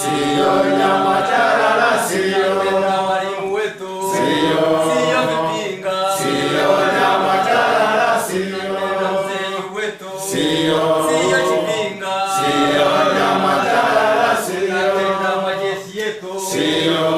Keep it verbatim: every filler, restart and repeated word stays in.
Sio nyama charara, sio tena walimu wetu, sio sio vipinga, sio nyama charara, sio tena mzee wetu, sio sio chipinga, sio nyama charara, sio tena majeshi yetu, sio